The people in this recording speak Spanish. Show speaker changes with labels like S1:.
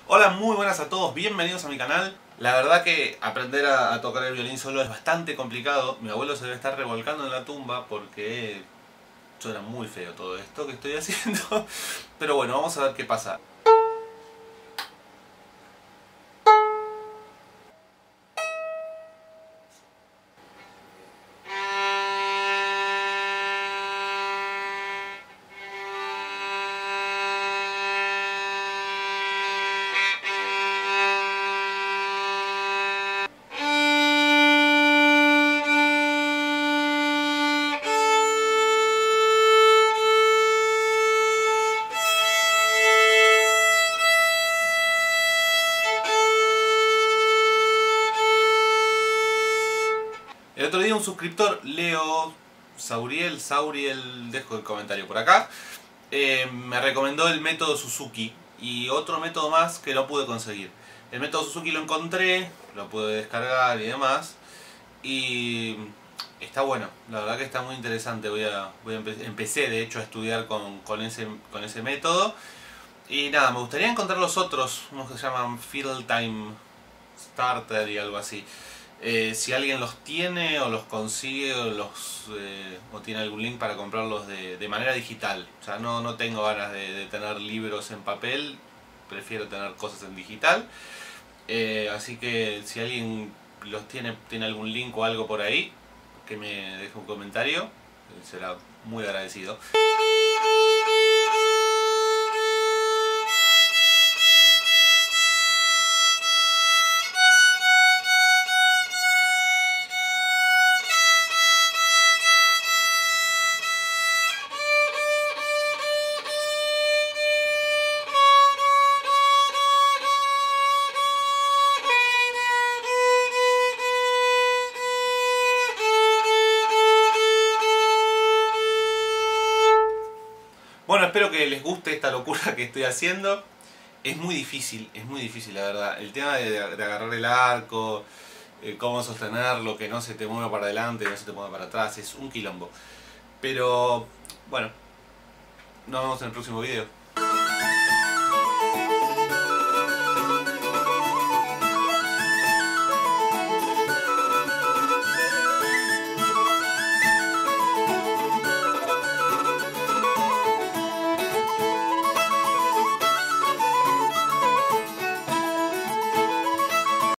S1: Hola, muy buenas a todos, bienvenidos a mi canal. La verdad que aprender a tocar el violín solo es bastante complicado. Mi abuelo se debe estar revolcando en la tumba porque suena muy feo todo esto que estoy haciendo. Pero bueno, vamos a ver qué pasa. El otro día un suscriptor, Leo Sauriel, dejo el comentario por acá, me recomendó el método Suzuki y otro método más que no pude conseguir. El método Suzuki lo encontré, lo pude descargar y demás, y está bueno, la verdad que está muy interesante. Empecé de hecho a estudiar con ese método. Y nada, me gustaría encontrar los otros, unos que se llaman Fiddle Time Starter y algo así. Si alguien los tiene o los consigue o tiene algún link para comprarlos de manera digital. O sea, no tengo ganas de tener libros en papel, prefiero tener cosas en digital. Así que si alguien los tiene algún link o algo por ahí, que me deje un comentario, será muy agradecido. Bueno, espero que les guste esta locura que estoy haciendo. Es muy difícil la verdad. El tema de agarrar el arco, cómo sostenerlo, que no se te mueva para adelante, no se te mueva para atrás, es un quilombo. Pero bueno, nos vemos en el próximo video.